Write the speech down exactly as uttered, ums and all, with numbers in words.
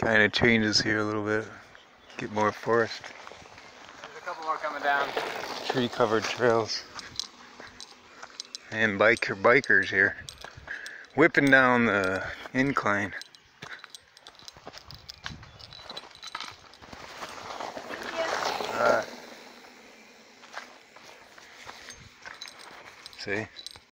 kind of changes here a little bit. Get more forest. There's a couple more coming down. Tree covered trails. And biker bikers here. Whipping down the incline. Uh, see?